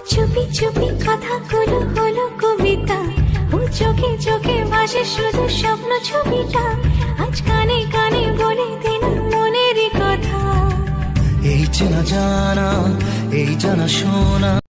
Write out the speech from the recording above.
চুপি চুপি কথাগুলো হলো কবিতা, ও চোখে চোখে ভাসে শুধু স্বপ্ন ছবিটা, আজ কানে কানে বলে দিন মনেরই কথা। এই চেনা জানা, এই জানা শোনা।